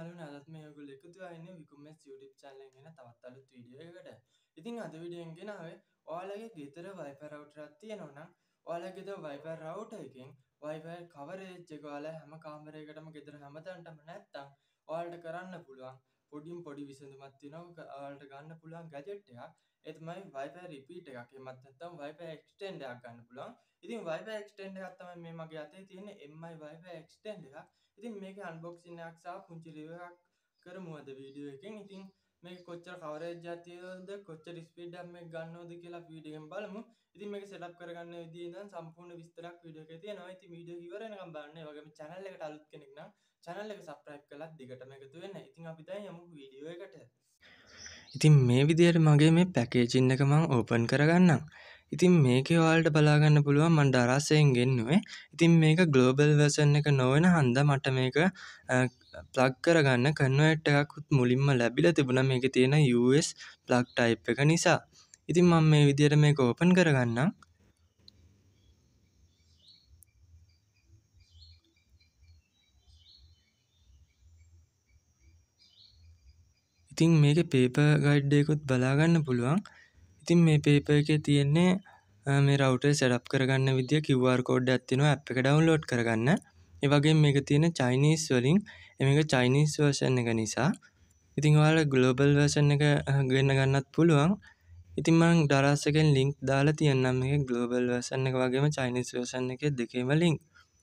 යාළුවනේ අදත් මේ ඔයගොල්ලෝ එකතු වෙලා ඉන්නේ විකුමස් YouTube channel එකෙන් එන තවත් අලුත් වීඩියෝ එකකට. ඉතින් අද වීඩියෝ එකෙන් ගෙනාවේ ඔයාලගේ ගෙදර Wi-Fi router එකක් තියෙනවා නම් ඔයාලගේ ගෙදර Wi-Fi router එකෙන් Wi-Fi coverage එක ඔයාලා හැම කාමරයකටම ගෙදර හැමතැනටම නැත්තම් ඔයාලට කරන්න පුළුවන් පොඩි විසඳුමක් තියෙනවා. ඔයාලට ගන්න පුළුවන් gadget එකක්. ඒ තමයි Wi-Fi repeat එකක්. එහෙමත් නැත්නම් Wi-Fi extend එකක් ගන්න පුළුවන්. ඉතින් Wi-Fi extend එකක් තමයි මේ මගේ අතේ තියෙන්නේ MI Wi-Fi extend එකක්. ඉතින් මේකේ අන්බොක්සින් එකක් සහ පුංචි රිවිව් එකක් කරමු අද වීඩියෝ එකෙන්. ඉතින් මේක කොච්චර කවරේජ් එකක් තියෙනවද කොච්චර ස්පීඩ් එකක් මේක ගන්නවද කියලා වීඩියෝ එකෙන් බලමු. ඉතින් මේක සෙටප් කරගන්න විදිය ඉඳන් සම්පූර්ණ විස්තරයක් වීඩියෝ එකේ තියෙනවා. ඉතින් වීඩියෝ ඉවර වෙනකම් බලන්න. ඒ වගේම channel එකට අලුත් කෙනෙක් නම් channel එක subscribe කරලා දිගටම එකතු වෙන්න. ඉතින් අපි දැන් යමු වීඩියෝ එකට. ඉතින් මේ විදිහට මගේ මේ පැකේජින් එක මම ඕපන් කරගන්නම්. ඉතින් මේකේ ඔයාලට බලා ගන්න පුළුවන් මම දරාසයෙන් ගෙන්නුවේ. ඉතින් මේක ග්ලෝබල් version එක නොවන හන්දා මට මේක ප්ලග් කරගන්න කන්වර්ට් එකක් මුලින්ම ලැබිලා තිබුණා මේකේ තියෙන US ප්ලග් ටයිප් එක නිසා. ඉතින් මම මේ විදිහට මේක ඕපන් කරගන්නම්. ඉතින් මේකේ පේපර් ගයිඩ් එකකුත් බලා ගන්න පුළුවන්. ඉතින් මේ පේපර් එකේ තියෙන්නේ මේ රවුටර් සෙටප් කරගන්න විදිය QR කෝඩ් එකක් තියෙනවා ඇප් එක ඩවුන්ලෝඩ් කරගන්න. ඒ වගේම මේක තියෙන චයිනීස් වලින් මේක චයිනීස් version එක නිසා. ඉතින් ඔයාලා ග්ලෝබල් version එක ගෙන්න ගන්නත් පුළුවන්. ඉතින් මම දරාස් එකෙන් link දාලා තියන්නම් මේකේ ග්ලෝබල් version එක වගේම චයිනීස් version එකේ දෙකේම link.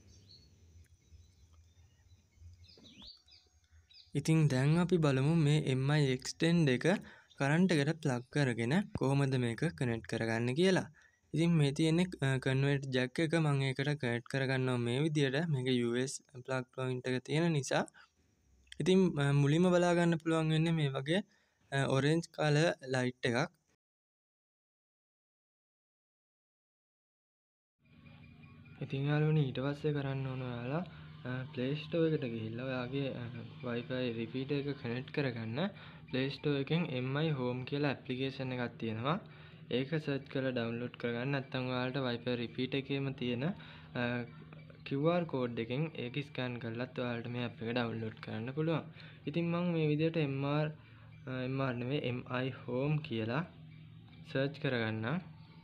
ඉතින් දැන් අපි බලමු මේ MI extend එක කරන්ට් එකට ප්ලග් කරගෙන කොහොමද මේක කනෙක්ට් කරගන්නේ කියලා. ඉතින් මේ තියෙන්නේ කන්වර්ට් ජැක් එක මම ඒකට කනෙක්ට් කරගන්නවා මේ විදියට. මේක US ප්ලග් පොයින්ට් එක තියෙන නිසා. ඉතින් මුලින්ම බලා ගන්න පුළුවන් වෙන්නේ මේ වගේ orange color light එකක්. ඉතින් යාළුවනේ ඊට පස්සේ කරන්න ඕන ඔයාලා Play Store එකට ගිහිල්ලා ඔයාගේ Wi-Fi repeater එක connect කරගන්න. Play Store එකෙන් MI Home කියලා application එකක් තියෙනවා. ඒක search කරලා download කරගන්න. නැත්නම් ඔයාලට Wi-Fi repeater එකේම තියෙන QR code එකෙන් ඒක scan කරලත් ඔයාලට මේ app එක download කරන්න පුළුවන්. ඉතින් මම මේ විදිහට MI Home කියලා search කරගන්නම්.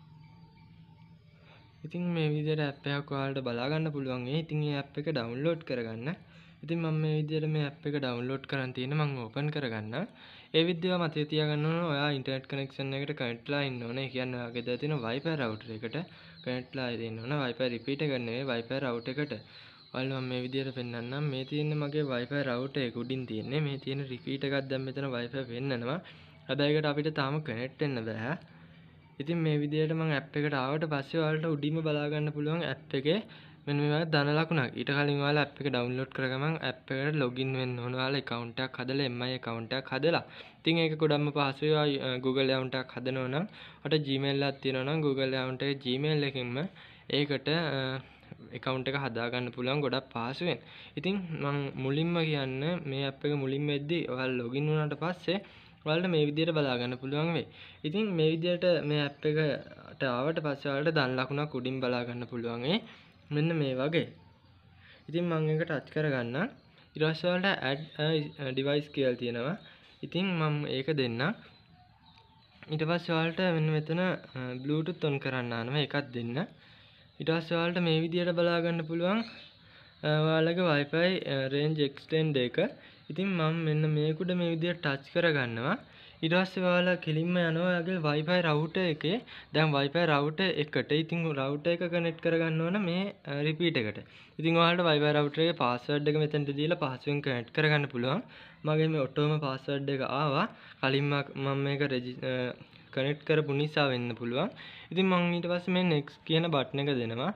ඉතින් මේ විදිහට app එකක් ඔයාලට බලා ගන්න පුළුවන්. ඉතින් මේ app එක download කරගන්න. ඉතින් මම මේ විදිහට මේ app එක download කරන් තියෙන මම open කරගන්න. ඒ විදිහව මතේ තියාගන්න ඕන ඔයා internet connection එකට connect වෙලා ඉන්න ඕනේ. ඒ කියන්නේ ඔයාගේ දාලා තියෙන Wi-Fi router එකට connect වෙලා ඉන්න ඕන. Wi-Fi repeater එක නෙවෙයි Wi-Fi router එකට. ඔයාලා මම මේ විදිහට පෙන්නන්නම්. මේ තියෙන්නේ මගේ Wi-Fi router එක උඩින් තියෙන්නේ. මේ තියෙන repeater එකක් දැන් මෙතන Wi-Fi වෙන්නනවා. හැබැයි ඒකට අපිට තාම connect වෙන්න බෑ. ඉතින් මේ විදිහට මම app එකට ආවට පස්සේ ඔයාලට උඩින්ම බලා ගන්න පුළුවන් app එකේ මෙන්න මේ වගේ ධන ලකුණක්. ඊට කලින් ඔයාලා app එක download කරගමන් app එකට login වෙන්න ඕන. ඔයාලා account එකක් හදලා MI account එකක් හදලා. ඉතින් ඒක ගොඩක්ම පහසුයි. ඔයා Google account එකක් හදනවා නම් ඔයාලට Gmail එකක් තියෙනවා නම් Google account එකේ Gmail එකෙන්ම ඒකට account එක හදා ගන්න පුළුවන් ගොඩක් පහසුවෙන්. ඉතින් මම මුලින්ම කියන්නේ මේ app එක මුලින්ම එද්දී ඔයාලා login වුණාට පස්සේ ඔයාලට මේ විදිහට බලා ගන්න පුළුවන් වෙයි. ඉතින් මේ විදිහට මේ app එකට ආවට පස්සේ ඔයාලට ධන ලකුණක් උඩින් බලා ගන්න පුළුවන්. මෙන්න මේ වගේ. ඉතින් මම ඒක ටච් කරගන්නම්. ඊට පස්සේ ඔයාලට add a device කියලා තියෙනවා. ඉතින් මම ඒක දෙන්නම්. ඊට පස්සේ ඔයාලට මෙන්න මෙතන Bluetooth on කරන්න ආනවා. ඒකත් දෙන්න. ඊට පස්සේ ඔයාලට මේ විදිහට බලා ගන්න පුළුවන් ඔයාලගේ Wi-Fi range extend එක. ඉතින් මම මෙන්න මේකුඩ මේ විදිහට ටච් කරගන්නවා. ඊට පස්සේ ඔයාලා කෙලින්ම යනවා ඔයාගේ Wi-Fi router එකේ. දැන් Wi-Fi router එකට ඉතින් router එක connect කරගන්න ඕන මේ repeat එකට. ඉතින් ඔයාලට Wi-Fi router එකේ password එක මෙතනට දීලා පහසුවෙන් connect කරගන්න පුළුවන්. මගේ මේ ඔටෝම password එක ආවා. කලින් මම මේක connect කරපු නිසා වෙන්න පුළුවන්. ඉතින් මම ඊට පස්සේ මේ next කියන button එක දෙනවා.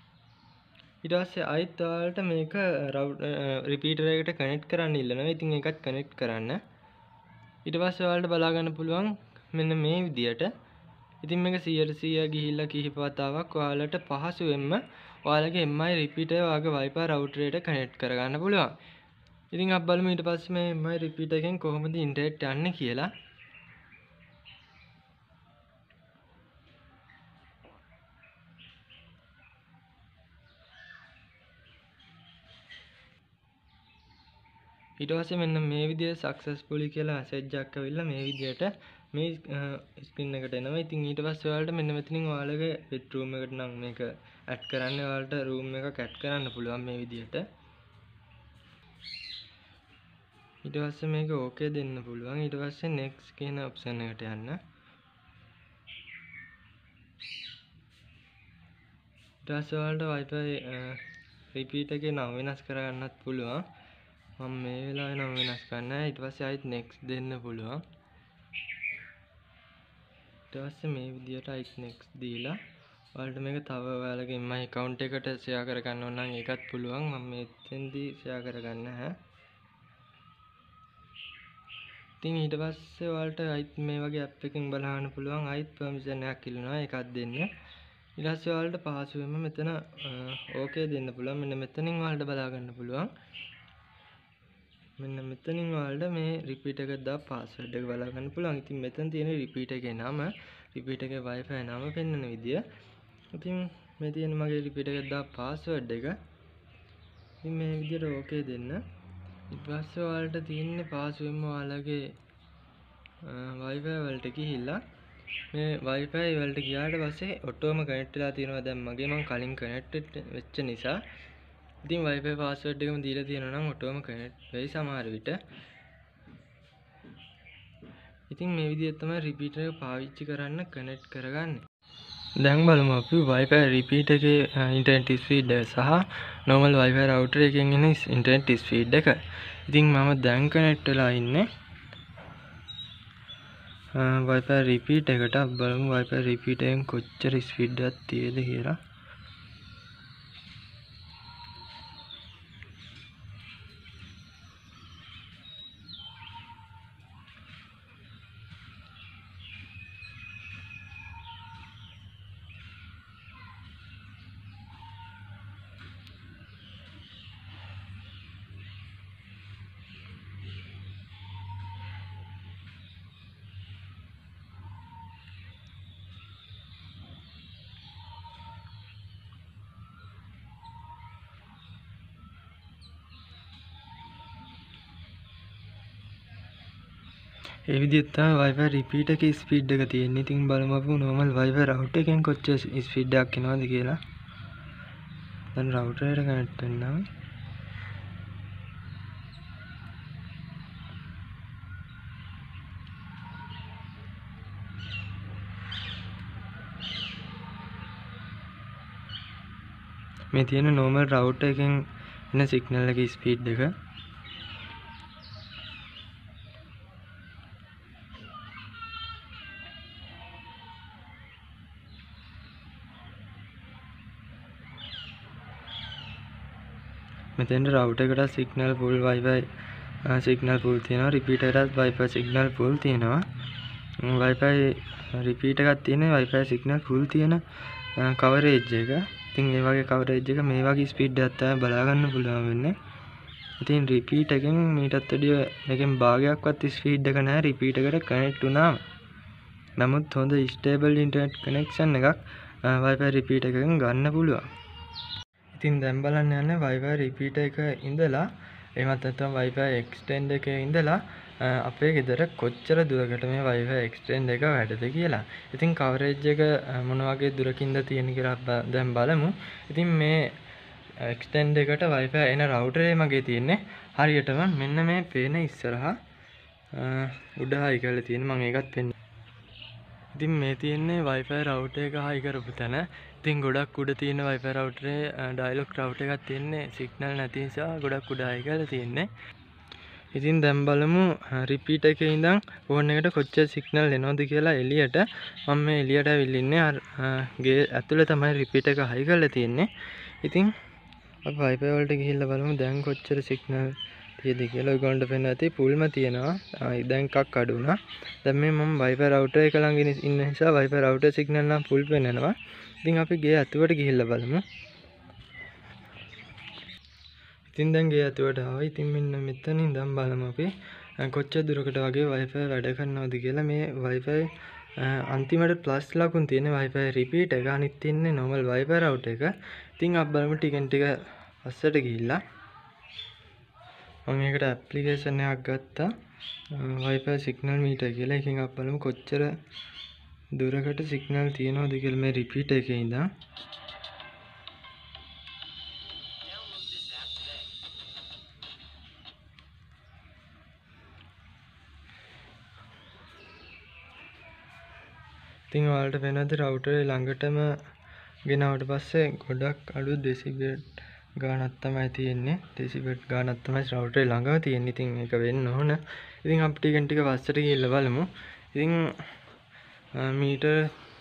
ඊට පස්සේ ආයෙත් ඔයාලට මේක repeater එකට connect කරන්න ඉල්ලනවා. ඉතින් ඒකත් connect කරන්න. ඊට පස්සේ ඔයාලට බලා ගන්න පුළුවන් මෙන්න මේ විදියට. ඉතින් මේක 100% ගිහිල්ලා කිහිප වතාවක් ඔයාලට පහසුවෙන්ම ඔයාලගේ MI repeater ඔයාගේ Wi-Fi router එකට connect කරගන්න පුළුවන්. ඉතින් අපි බලමු ඊට පස්සේ මේ MI repeater එකෙන් කොහොමද internet යන්නේ කියලා. ඊට පස්සේ මෙන්න මේ විදිහට successfully කියලා message එකක් ඇවිල්ලා මේ විදිහට මේ screen එකට එනවා. ඉතින් ඊට පස්සේ ඔයාලට මෙන්න මෙතනින් ඔයාලගේ bedroom එකට නම් මේක add කරන්න ඔයාලට room එකක් add කරන්න පුළුවන් මේ විදිහට. ඊට පස්සේ මේක okay දෙන්න පුළුවන්. ඊට පස්සේ next කියන option එකට යන්න. ඊට පස්සේ ඔයාලට Wi-Fi repeat එකේ නම් වෙනස් කරගන්නත් පුළුවන්. මම මේ වෙලාවේ නම් වෙනස් කරන්නේ නැහැ. ඊට පස්සේ ආයෙත් next දෙන්න පුළුවන්. ඊට පස්සේ මේ විදිහට ආයෙත් next දීලා ඔයාලට මේක තව ඔයාලගේ my account එකට share කරගන්න ඕන නම් ඒකත් පුළුවන්. මම මෙතෙන්දී share කරගන්න නැහැ. ඉතින් ඊට පස්සේ ඔයාලට ආයෙත් මේ වගේ app එකකින් බලන්න පුළුවන්. ආයෙත් permission එකක් ඉල්ලනවා. ඒකත් දෙන්න. ඊට පස්සේ ඔයාලට පාසුවෙම මෙතන okay දෙන්න පුළුවන්. මෙන්න මෙතනින් ඔයාලට බලා ගන්න පුළුවන්. මෙන්න මෙතනින් ඔයාලට මේ repeat එක දා password එක බලා ගන්න පුළුවන්. ඉතින් මෙතන තියෙන repeat එකේ නම, repeat එකේ Wi-Fi නම පෙන්වන විදිය. ඉතින් මේ තියෙන මගේ repeat එක දා password එක. ඉතින් මේ විදියට okay දෙන්න. ඊට පස්සේ ඔයාලට තියෙන්නේ පාසුවෙන්ම ඔයාලගේ Wi-Fi වලට ගිහිල්ලා මේ Wi-Fi වලට ගියාට පස්සේ ඔටෝම කනෙක්ට් වෙලා තියෙනවා. දැන් මගේ මම කලින් කනෙක්ට් වෙච්ච නිසා ඉතින් Wi-Fi password එකම දීලා තියෙනවා නම් ඔටෝම කනෙක්ට් වෙයි සමහර විට. ඉතින් මේ විදිහට තමයි repeater එක පාවිච්චි කරන්න කනෙක්ට් කරගන්නේ. දැන් බලමු අපි Wi-Fi repeater එකේ internet speed සහ normal Wi-Fi router එකෙන් එන internet speed එක. ඉතින් මම දැන් කනෙක්ට් වෙලා ඉන්නේ Wi-Fi repeat එකට. බලමු Wi-Fi repeat එකෙන් කොච්චර speed එකක් තියෙද කියලා. ඒ විදිහට තමයි Wi-Fi repeat එකේ speed එක තියෙන්නේ. ඉතින් බලමු අපි normal Wi-Fi router එකෙන් කොච්චර speed එකක් එනවද කියලා. දැන් router එකට connect වෙන්නම්. මේ තියෙන normal router එකෙන් එන signal එකේ speed එක. මෙතෙන්ට router එකට signal full Wi-Fi signal full තියෙනවා. repeater එකටත් Wi-Fi signal full තියෙනවා. Wi-Fi repeat එකක් තියෙන Wi-Fi signal full තියෙන coverage එක. ඉතින් මේ වගේ coverage එක මේ වගේ speed එකක් තමයි බලා ගන්න පුළුවන් වෙන්නේ. ඉතින් repeat එකෙන් මීටත් වැඩිය මේකෙන් භාගයක්වත් speed එක නැහැ repeat එකට connect වුණාම. නමුත් හොඳ stable internet connection එකක් Wi-Fi repeat එකෙන් ගන්න පුළුවන්. ඉතින් දැන් බලන්න යන්නේ Wi-Fi repeat එක ඉඳලා එහෙමත් නැත්නම් Wi-Fi extend එකේ ඉඳලා අපේ ගෙදර කොච්චර දුරකට මේ Wi-Fi extend එක වැඩද කියලා. ඉතින් coverage එක මොන වගේ දුරකින්ද තියෙන කියලා දැන් බලමු. ඉතින් මේ extend එකට Wi-Fi එන router එක මගේ තියෙන්නේ හරියටම මෙන්න මේ පේන ඉස්සරහා උඩ high කරලා තියෙන මම ඒකත් පෙන්නනවා. ඉතින් මේ තියෙන්නේ Wi-Fi router එක high කරපු තැන. ඉතින් ගොඩක් උඩ තියෙන Wi-Fi router එකේ dialog router එකක් තියෙන්නේ signal නැති නිසා ගොඩක් උඩ high කරලා තියෙන්නේ. ඉතින් දැන් බලමු repeat එකේ ඉඳන් phone එකට කොච්චර signal එනවද කියලා එළියට. මම මේ එළියට ඇවිල්ලා ඉන්නේ ගේ ඇතුලේ තමයි repeat එක high කරලා තියෙන්නේ. ඉතින් අපි Wi-Fi වලට ගිහිල්ලා බලමු දැන් කොච්චර signal තියෙද කියලා. ඔයගොල්ලන්ට පේන්න ඇති fullම තියෙනවා. දැන් එකක් අඩු වුණා. දැන් මේ මම Wi-Fi router එක ළඟ ඉන්න නිසා Wi-Fi router signal නම් full පෙන්නනවා. ඉතින් අපි ගේ ඇතුලට ගිහිල්ලා බලමු. ඉතින් දැන් ගේ ඇතුලට ආවා. ඉතින් මෙන්න මෙතන ඉඳන් බලමු අපි කොච්චර දුරකට වගේ Wi-Fi වැඩ කරනවද කියලා. මේ Wi-Fi අන්තිමට ප්ලස් ලකුණු තියෙන Wi-Fi repeat එක, අනිත් තියන්නේ normal Wi-Fi router එක. ඉතින් අපි බලමු ටිකෙන් ටික පස්සට ගිහිල්ලා. මම ඒකට ඇප්ලිකේෂන් එකක් ගත්තා Wi-Fi signal meter කියලා. එකකින් අපි බලමු කොච්චර දුරකට සිග්නල් තියෙනවද කියලා මේ රිපීටර් එකේ ඉඳන්. ඉතින් ඔයාලට වෙනවද රවුටරේ ළඟටම ගෙනාවට පස්සේ ගොඩක් අඩු ඩෙසිබල් ගානක් තමයි තියෙන්නේ. ඩෙසිබල් ගානක් තමයි රවුටරේ ළඟම තියෙන්නේ. ඉතින් ඒක වෙන්න ඕන. ඉතින් අපි ටිකෙන් ටික පස්සට ගිහිල්ලා බලමු. ඉතින් මීටර්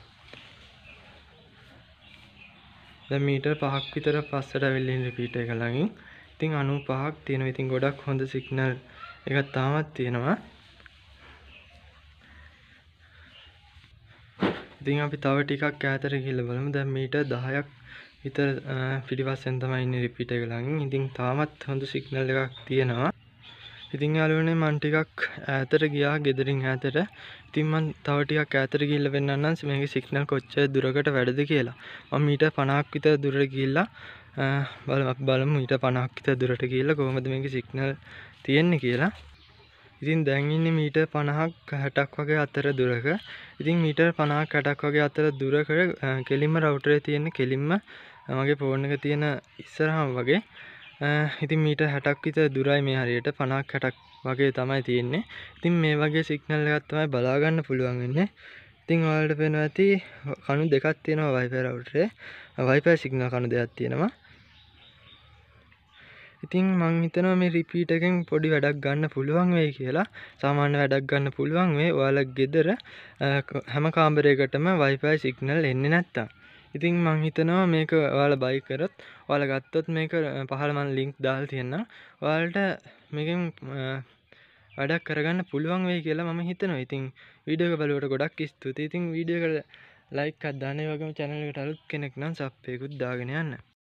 5ක් විතර පස්සට ඇවිල්ලා ඉන්න රිපීටර් එක ළඟින්. ඉතින් 95ක් තියෙනවා. ඉතින් ගොඩක් හොඳ සිග්නල් එකක් තාමත් තියෙනවා. ඉතින් අපි තව ටිකක් ඈතට ගිහිල්ලා බලමු. දැන් මීටර් 10ක් විතර පිටිපස්සෙන් තමයි ඉන්නේ රිපීටර් එක ළඟින්. ඉතින් තාමත් හොඳ සිග්නල් එකක් තියෙනවා. ඉතින් යාළුවනේ මම ටිකක් ඈතට ගියා ගෙදරින් ඈතට. ඉතින් මම තව ටිකක් ඈතට ගිහිල්ලා වෙන්නන්නම් මේකේ සිග්නල් කොච්චර දුරකට වැඩද කියලා. මම මීටර් 50ක් විතර දුරට ගිහිල්ලා බලමු මීටර් 50ක් විතර දුරට ගිහිල්ලා කොහොමද මේකේ සිග්නල් තියෙන්නේ කියලා. ඉතින් දැන් ඉන්නේ මීටර් 50ක් 60ක් වගේ අතර දුරක. ඉතින් මීටර් 50ක් 60ක් වගේ අතර දුරක කෙලින්ම රවුටරේ තියෙන කෙලින්ම මගේ ෆෝන් එක තියෙන ඉස්සරහම වගේ. ඉතින් මීටර් 60ක් විතර දුරයි මේ හරියට 50ක් 60ක් වගේ තමයි තියෙන්නේ. ඉතින් මේ වගේ සිග්නල් එකක් තමයි බලා ගන්න පුළුවන් වෙන්නේ. ඉතින් ඔයාලට පේනවා ඇති කණු දෙකක් තියෙනවා Wi-Fi රවුටරේ. Wi-Fi සිග්නල් කණු දෙකක් තියෙනවා. ඉතින් මං හිතනවා මේ රිපීටර් එකෙන් පොඩි වැඩක් ගන්න පුළුවන් වෙයි කියලා. සාමාන්‍ය වැඩක් ගන්න පුළුවන් වෙයි. ඔයාලා ගෙදර හැම කාමරයකටම Wi-Fi සිග්නල් එන්නේ නැත්තම්. ඉතින් මං හිතනවා මේක ඔයාලා බයි කරොත් ඔයාලා ගත්තොත් මේක පහළ මම ලින්ක් දාලා තියෙනවා. ඔයාලට මේකෙන් වැඩක් කරගන්න පුළුවන් වෙයි කියලා මම හිතනවා. ඉතින් වීඩියෝ එක බලුවට ගොඩක් ස්තුතියි. ඉතින් වීඩියෝ එකට ලයික් එකක් දාන්න. ඒ වගේම channel එකට අලුත් කෙනෙක් නම් සබ් එකකුත් දාගෙන යන්න.